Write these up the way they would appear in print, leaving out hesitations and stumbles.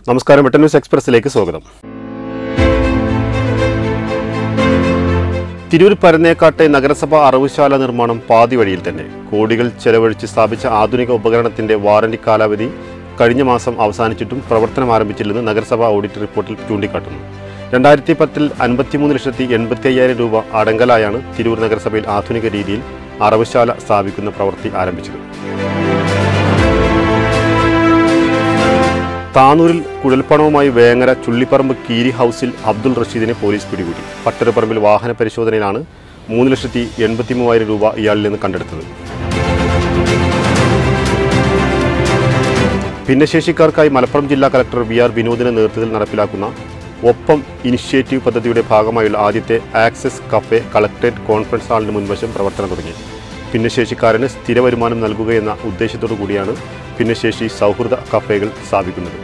നമസ്കാരം, വെട്ടൻ ന്യൂസ് എക്സ്പ്രസിലേക്ക് സ്വാഗതം. തിരൂർ പരന്നേക്കാട്ടെ നഗരസഭ അറവുശാല നിർമ്മാണം പാതി വഴിയിൽ തന്നെ. കോടികൾ ചെലവഴിച്ച് സ്ഥാപിച്ച ആധുനിക ഉപകരണത്തിന്റെ വാറന്റി കാലാവധി കഴിഞ്ഞ മാസം അവസാനിച്ചിട്ടും പ്രവർത്തനം ആരംഭിച്ചില്ലെന്ന് നഗരസഭ ഓഡിറ്റ് റിപ്പോർട്ടിൽ ചൂണ്ടിക്കാട്ടുന്നു. 2010 53,85,000 രൂപ അടങ്കലായാണ് തിരൂർ നഗരസഭയിൽ ആധുനിക രീതിയിൽ അറവുശാല സ്ഥാപിക്കുന്ന പ്രവൃത്തി ആരംഭിച്ചത്. താനൂരിൽ കുഴൽപ്പണവുമായി വേങ്ങര ചുള്ളിപ്പറമ്പ് കീരി ഹൗസിൽ അബ്ദുൾ റഷീദിനെ പോലീസ് പിടികൂടി. പട്ടരപ്പറമ്പിൽ വാഹന പരിശോധനയിലാണ് 3,83,000 രൂപ ഇയാളിൽ നിന്ന് കണ്ടെടുത്തത്. ഭിന്നശേഷിക്കാർക്കായി മലപ്പുറം ജില്ലാ കളക്ടർ VR വിനോദിന്റെ നേതൃത്വത്തിൽ നടപ്പിലാക്കുന്ന ഒപ്പം ഇനിഷ്യേറ്റീവ് പദ്ധതിയുടെ ഭാഗമായുള്ള ആദ്യത്തെ ആക്സസ് കഫേ കളക്ടറേറ്റ് കോൺഫറൻസ് ഹാളിന് മുൻവശം പ്രവർത്തനം തുടങ്ങി. ഭിന്നശേഷിക്കാരന് സ്ഥിര വരുമാനം നൽകുകയെന്ന ഉദ്ദേശത്തോടു കൂടിയാണ് ഭിന്നശേഷി സൗഹൃദ കഫേകൾ സ്ഥാപിക്കുന്നത്.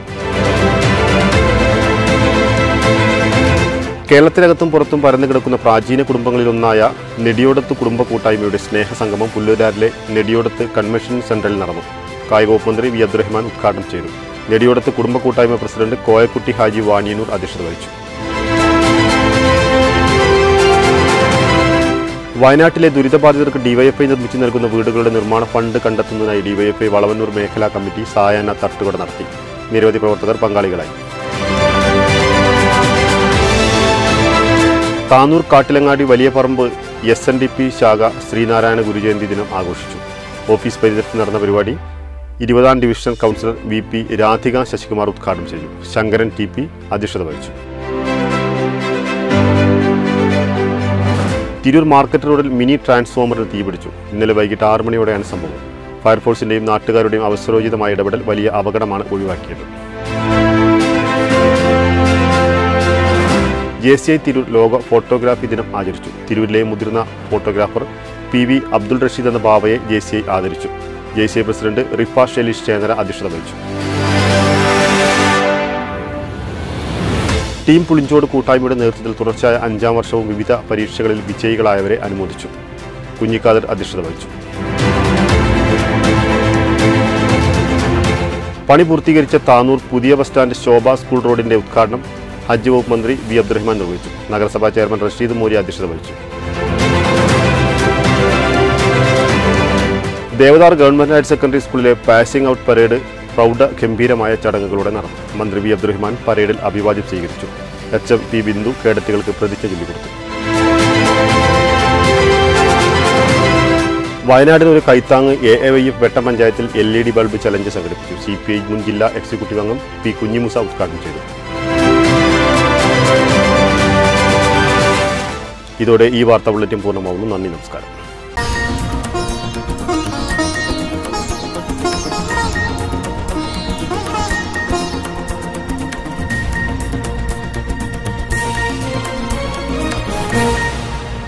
കേരളത്തിനകത്തും പുറത്തും പരന്നു കിടക്കുന്ന പ്രാചീന കുടുംബങ്ങളിലൊന്നായ നെടിയോടത്ത് കുടുംബ കൂട്ടായ്മയുടെ സ്നേഹസംഗമം പുല്ലൂരാറിലെ നെടിയോടത്ത് കൺവെൻഷൻ സെന്ററിൽ നടന്നു. കായിക വകുപ്പ് മന്ത്രി V. അബ്ദുറഹ്മാൻ ഉദ്ഘാടനം ചെയ്തു. നെടിയോടത്ത് കുടുംബ കൂട്ടായ്മ പ്രസിഡന്റ് കോയക്കുട്ടി ഹാജി വാണിയന്നൂർ അധ്യക്ഷത വഹിച്ചു. വയനാട്ടിലെ ദുരിതബാധിതർക്ക് ഡിവൈഎഫ്ഐ നിർമ്മിച്ചു നൽകുന്ന വീടുകളുടെ നിർമ്മാണ ഫണ്ട് കണ്ടെത്തുന്നതിനായി ഡിവൈഎഫ്ഐ വളവന്നൂർ മേഖലാ കമ്മിറ്റി സായാഹ്ന തട്ടുകട നടത്തി. നിരവധി പ്രവർത്തകർ പങ്കാളികളായി. താനൂർ കാട്ടിലങ്ങാടി വലിയ പറമ്പ് SNDP ശാഖ ശ്രീനാരായണ ഗുരുജയന്തി ദിനം ആഘോഷിച്ചു. ഓഫീസ് പരിസരത്ത് നടന്ന പരിപാടി 20ാം division councillor VP Radhika Sasikumar ഉദ്ഘാടനം ചെയ്തു. ശങ്കരൻ TP അധ്യക്ഷത വഹിച്ചു. തിരൂർ മാർക്കറ്റ് റോഡിൽ മിനി ട്രാൻസ്ഫോമറിന് തീപിടിച്ചു. ഇന്നലെ വൈകിട്ട് 6 മണിയോടെയാണ് സംഭവം. ഫയർഫോഴ്സിന്റെയും നാട്ടുകാരുടെയും അവസരോചിതമായ ഇടപെടൽ വലിയ അപകടമാണ് ഒഴിവാക്കിയത്. JCI തിരൂർ ലോക ഫോട്ടോഗ്രാഫി ദിനം ആചരിച്ചു. തിരൂരിലെ മുതിർന്ന ഫോട്ടോഗ്രാഫർ PV അബ്ദുൾ റഷീദ് എന്ന ബാവയെ JCI ആദരിച്ചു. JCI പ്രസിഡന്റ് റിഫ ഷെലീഷ് ചേനര അധ്യക്ഷത വഹിച്ചു. ടീം പുളിഞ്ചോട് കൂട്ടായ്മയുടെ നേതൃത്വത്തിൽ തുടർച്ചയായ 5ാം വർഷവും വിവിധ പരീക്ഷകളിൽ വിജയികളായവരെ അനുമോദിച്ചു. കുഞ്ഞിക്കാദർ അധ്യക്ഷത വഹിച്ചു. പണി പൂർത്തീകരിച്ച താനൂർ പുതിയ ബസ് സ്റ്റാൻഡ് ശോഭ സ്കൂൾ റോഡിന്റെ ഉദ്ഘാടനം ഹജ്ജ് വകുപ്പ് മന്ത്രി V. അബ്ദുറഹ്മാൻ നിർവഹിച്ചു. നഗരസഭാ ചെയർമാൻ റഷീദ് മോരി അധ്യക്ഷത വഹിച്ചു. ദേവദാർ ഗവൺമെന്റ് ഹയർ സെക്കൻഡറി സ്കൂളിലെ പാസിംഗ് ഔട്ട് പരേഡ് പ്രൗഢ ഗംഭീരമായ ചടങ്ങുകളോടെ നടന്നു. മന്ത്രി V. അബ്ദുറഹ്മാൻ പരേഡിൽ അഭിവാദ്യം സ്വീകരിച്ചു. HM P. ബിന്ദു കേഡറ്റുകൾക്ക് പ്രതിജ്ഞ ചൊല്ലിക്കൊടുത്തു. വയനാടിന് ഒരു കൈത്താങ് AAYF വെട്ടം പഞ്ചായത്തിൽ LED ബൾബ് ചലഞ്ച് സംഘടിപ്പിച്ചു. CPI മുൻ ജില്ലാ എക്സിക്യൂട്ടീവ് അംഗം P. കുഞ്ഞിമുസ ഉദ്ഘാടനം ചെയ്തു. ഇതോടെ ഈ വാർത്താ ബുള്ളറ്റിൻ പൂർണ്ണമാവുന്നു. നന്ദി, നമസ്കാരം.